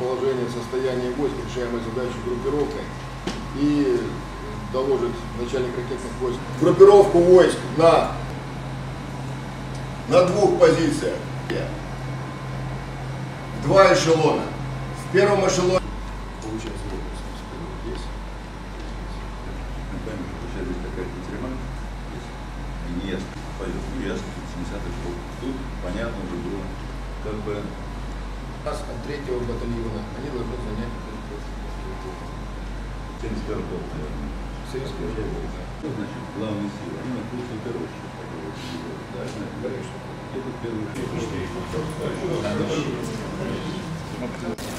положение, состояние войск, решаемой задачи группировкой и доложит начальник ракетных войск. Группировку войск на двух позициях. Два эшелона. В первом эшелоне получается здесь. Тут понятно уже было, как бы От 3-го батальона они должны занять 71 год, наверное. 71 год. Что значит главные силы? Они находятся в первую очередь. Да, конечно. Это первый.